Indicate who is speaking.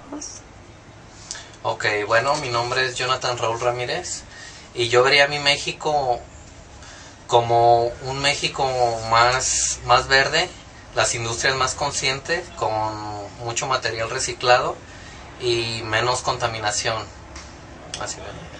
Speaker 1: consejos?
Speaker 2: Ok, bueno, mi nombre es Jonathan Raúl Ramírez y yo vería a mi México como un México más verde, las industrias más conscientes, con mucho material reciclado y menos contaminación. Así